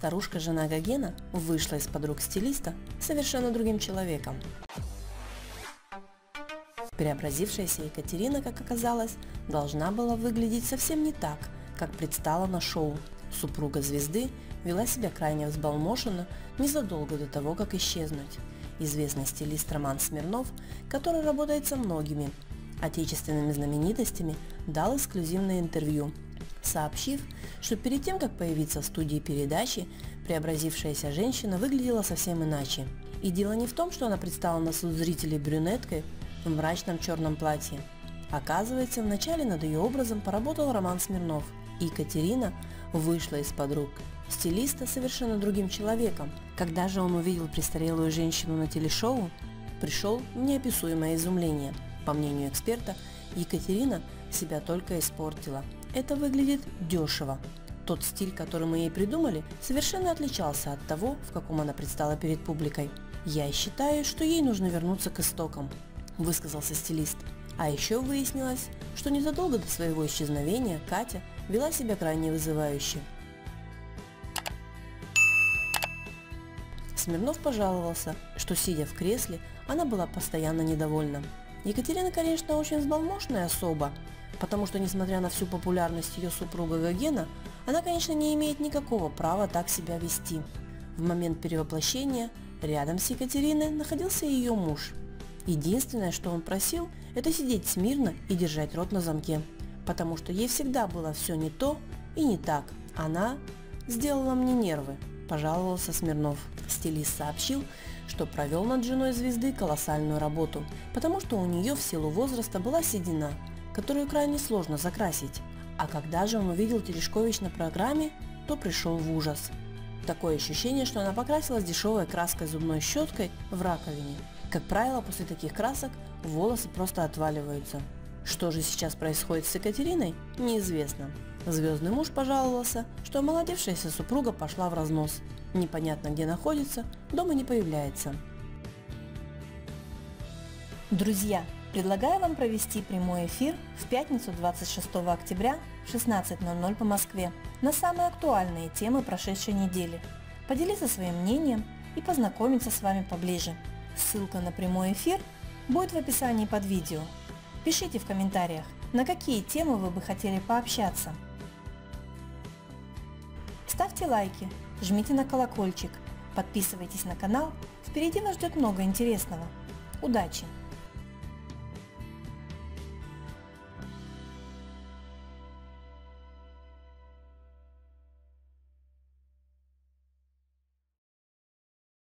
Старушка-жена Гогена вышла из-под рук стилиста совершенно другим человеком. Преобразившаяся Екатерина, как оказалось, должна была выглядеть совсем не так, как предстала на шоу. Супруга звезды вела себя крайне взбалмошенно незадолго до того, как исчезнуть. Известный стилист Роман Смирнов, который работает со многими отечественными знаменитостями, дал эксклюзивное интервью, сообщив, что перед тем, как появиться в студии передачи, преобразившаяся женщина выглядела совсем иначе. И дело не в том, что она предстала на суд зрителей брюнеткой в мрачном черном платье. Оказывается, вначале над ее образом поработал Роман Смирнов, и Екатерина вышла из-под рук стилиста совершенно другим человеком. Когда же он увидел престарелую женщину на телешоу, пришел в неописуемое изумление. По мнению эксперта, Екатерина себя только испортила. Это выглядит дешево. Тот стиль, который мы ей придумали, совершенно отличался от того, в каком она предстала перед публикой. «Я считаю, что ей нужно вернуться к истокам», – высказался стилист. А еще выяснилось, что незадолго до своего исчезновения Катя вела себя крайне вызывающе. Смирнов пожаловался, что, сидя в кресле, она была постоянно недовольна. Екатерина, конечно, очень взбалмошная особа, потому что, несмотря на всю популярность ее супруга Гогена, она, конечно, не имеет никакого права так себя вести. В момент перевоплощения рядом с Екатериной находился ее муж. Единственное, что он просил, это сидеть смирно и держать рот на замке, потому что ей всегда было все не то и не так. Она сделала мне нервы, пожаловался Смирнов. Стилист сообщил, что провел над женой звезды колоссальную работу, потому что у нее в силу возраста была седина, которую крайне сложно закрасить. А когда же он увидел Терешкович на программе, то пришел в ужас. Такое ощущение, что она покрасилась дешевой краской зубной щеткой в раковине. Как правило, после таких красок волосы просто отваливаются. Что же сейчас происходит с Екатериной, неизвестно. Звездный муж пожаловался, что омолодевшаяся супруга пошла в разнос. Непонятно где находится, дома не появляется. Друзья, предлагаю вам провести прямой эфир в пятницу 26 октября в 16:00 по Москве на самые актуальные темы прошедшей недели, поделиться своим мнением и познакомиться с вами поближе. Ссылка на прямой эфир будет в описании под видео. Пишите в комментариях, на какие темы вы бы хотели пообщаться. Ставьте лайки, жмите на колокольчик, подписывайтесь на канал, впереди вас ждет много интересного. Удачи!